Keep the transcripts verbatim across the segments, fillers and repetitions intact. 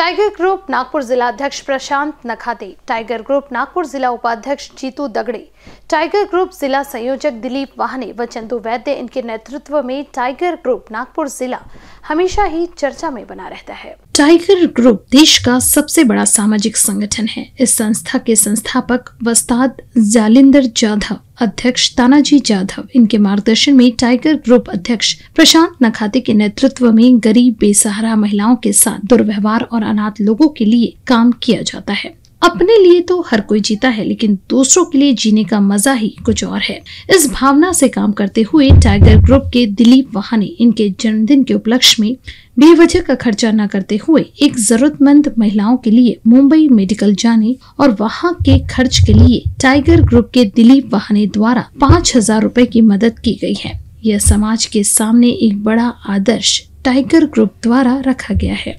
Tiger Group Nagpur जिला अध्यक्ष Prashant Nakhate, Tiger Group Nagpur जिला उपाध्यक्ष जीतू दगड़े, टाइगर ग्रुप जिला संयोजक दिलीप वाहने व चंदू वैद्य, इनके नेतृत्व में टाइगर ग्रुप नागपुर जिला हमेशा ही चर्चा में बना रहता है। टाइगर ग्रुप देश का सबसे बड़ा सामाजिक संगठन है। इस संस्था के संस्थापक वस्ताद जालिंदर जाधव, अध्यक्ष तानाजी जाधव, इनके मार्गदर्शन में टाइगर ग्रुप अध्यक्ष प्रशांत नखाते के नेतृत्व में गरीब बेसहारा महिलाओं के साथ दुर्व्यवहार और अनाथ लोगों के लिए काम किया जाता है। अपने लिए तो हर कोई जीता है, लेकिन दूसरों के लिए जीने का मजा ही कुछ और है। इस भावना से काम करते हुए टाइगर ग्रुप के दिलीप वाहने इनके जन्मदिन के उपलक्ष्य में बेवजह का खर्चा न करते हुए एक जरूरतमंद महिलाओं के लिए मुंबई मेडिकल जाने और वहां के खर्च के लिए टाइगर ग्रुप के दिलीप वाहने द्वारा पाँच हजार रूपए की मदद की गई है। यह समाज के सामने एक बड़ा आदर्श टाइगर ग्रुप द्वारा रखा गया है।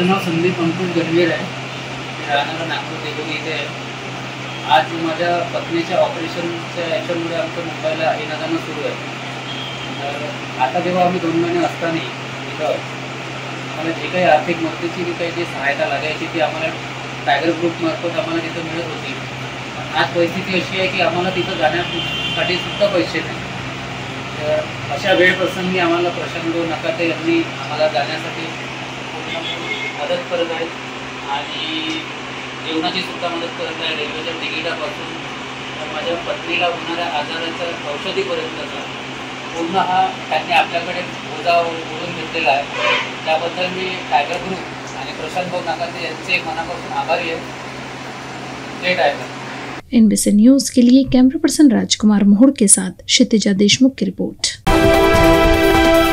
राहणारा नागपूर देगोली इथे आहे। आज माझ्या पत्नीच्या ऑपरेशनच्या याच्यामुळे आमचं मुंबईला येणं जाणं सुरू आहे। तर आता जेव्हा आम्ही दोन महिने असताना इथं आम्हाला जे काही आर्थिक मदतीची जी काही जी सहायता लागायची ती आम्हाला टायगर ग्रुपमार्फत आम्हाला तिथं मिळत होती। आज परिस्थिती अशी आहे की आम्हाला तिथं जाण्यासाठी सुद्धा पैसे नाही। तर अशा वेळ प्रसंगी आम्हाला प्रशांत नखाते यांनी आम्हाला जाण्यासाठी मदत करत आहेत आणि जेवणाची सुद्धा मदत करत आहे। रेल्वेच्या तिकिटापासून माझ्या पत्नीला होणाऱ्या आजाराच्या औषधीपर्यंतचा पूर्ण हा त्यांनी आपल्याकडे बोजा ओढून घेतलेला आहे। त्याबद्दल मी टायगर ग्रुप आणि प्रशांत भाऊ नखाते यांचे मनापासून आभारी आहे। जय टायगर। एनबीसी न्यूज के लिए कैमरा पर्सन राजकुमार मोहड़ के साथ क्षितिजा देशमुख की रिपोर्ट।